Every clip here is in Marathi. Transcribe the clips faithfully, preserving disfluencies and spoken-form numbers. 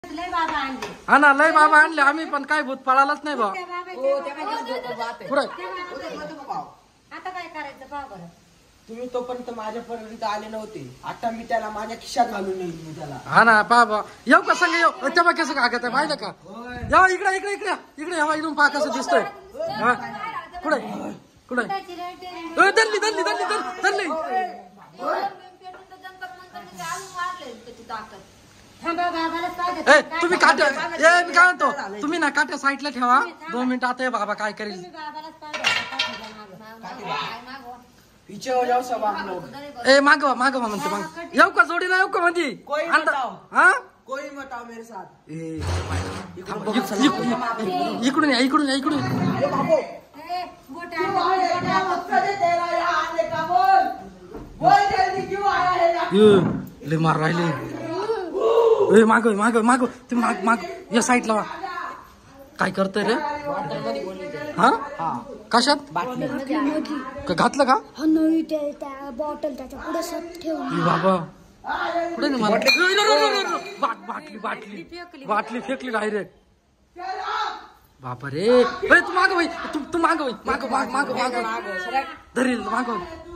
हा ना लय बाबा आणले आम्ही पण काय भूत पळालाच नाही बा पुढे आता काय करायचं बाबा तुम्ही तोपर्यंत माझ्यापर्यंत आले नव्हते आता मी त्याला माझ्या खिशात घालून येईल मी त्याला हा ना बाबा येऊ का सांग येऊ तेव्हा कसं कागद आहे पाहिलं का येवा इकडे इकडे इकडे इकडे येवा इकडून पहा कसं दिसतोय कुठे कुठे धरली धरली धरली धरली तुम्ही काट्या ए मी काय म्हणतो तुम्ही ना काट्या साईडला ठेवा दोन मिनिटं आता बाबा काय करेल ए मागवा मागवा म्हणतो मग येऊ का जोडीला येऊ का मध्ये हा कोई मत आओ मेरे साथ इकडून या इकडून या इकडून लय मार राहिले माग माग माग ते माग माग या साईडला वा काय करतोय रे हा कशात घातलं का बॉटल त्याच्या पुढे बाबा पुढे बाटली बाटली बाटली फेकली डायरेक्ट बापा रे तू माग भाई तू तू माग भाई माग माग माग माग धरील माग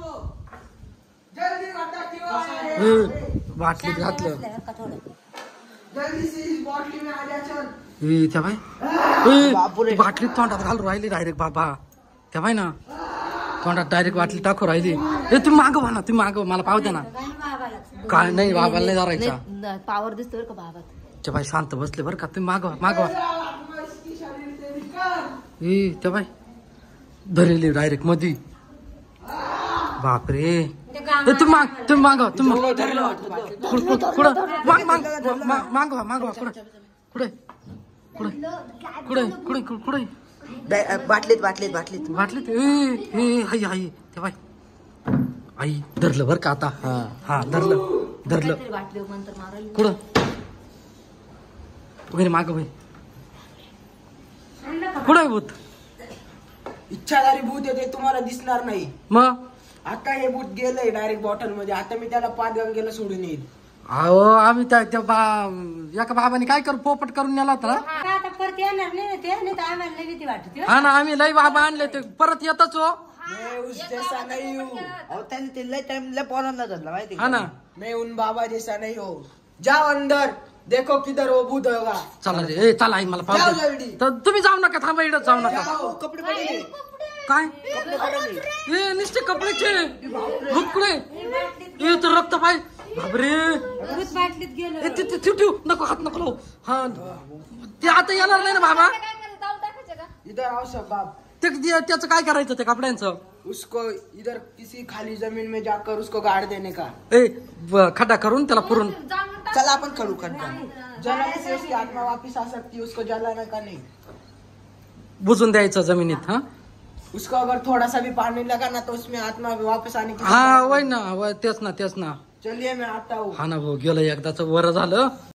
बाटली घातलं त्या बाई बाटलीत तोंडात घालून राहिली डायरेक्ट बाबा त्या बाई ना तोंडात डायरेक्ट बाटली टाकू राहिली हे तुम्ही मागव ना तुम्ही मागव मला पाहू द्या ना काय नाही बाबाला नाही धरायचा पावर दिसतोय का बाबा त्या बाई शांत बसले बरं का तुम्ही मागवा मागवा ए त्या बाई धरली डायरेक्ट मधी बापरे तुम्ही माग तुम्ही मागवा तुम्ही कुठं माग माग मागवा मागवा कुठे कुठे कुठे कुठे कुठे कुठे बाटलीत बाटलीत बाटलीत बाटलीत ए आई आई ते बाई आई धरलं बरं का आता हा धरलं धरलं कुठं वगैरे माग भाई कुठं आहे भूत इच्छाधारी भूत येते तुम्हाला दिसणार नाही मग आता हे भूत गेलंय डायरेक्ट बॉटल मध्ये आता मी त्याला पाच गंगेला सोडून येईल अहो आम्ही त्या त्या बा एका बाबाने काय करू पोपट करून नेला होता आता परत येणार नाही ते नाही तर आम्हाला लई भीती वाटते हा ना आम्ही लई बाबा आणले ते परत येतच हो मैं उस जैसा नहीं हूँ और त्याने ते लय टाइम लय पोरांना धरला माहिती हा ना मैं उन बाबा जैसा नहीं हो जाओ अंदर देखो किधर वो भूत होगा चला रे ए चला आई मला जाओ पाहू जल्दी. तर तुम्ही जाऊ नका थांबा इकडे जाऊ नका जाओ, कपडे पडले काय कपडे पडले ए नुसते कपड्याचे भुकडे ए तर रक्त पाय बापरे भूत बाटलीत गेलो ए, ते ते- ठेव ठेव नको हात नको लावू. हा ते आता येणार नाही ना बाबा इधर आओ सब बाप ते ते- त्याचं काय करायचं त्या कपड्यांचं उसको इधर किसी खाली जमीन में जाकर उसको गाड़ देने का ए ब- खड्डा करून त्याला पुरून चल अपन खड़ू करता जलाने से उसकी आत्मा वापिस आ सकती है उसको जलाने का नहीं बुजून द्यायचं जमिनीत हा उसको अगर थोड़ा सा भी पानी लगा ना तो उसमें आत्मा वापस आने की हा वय ना वय तेच ना तेच ना चलिए मैं आता हूँ हा ना भाऊ गेलं एकदाच वर झालं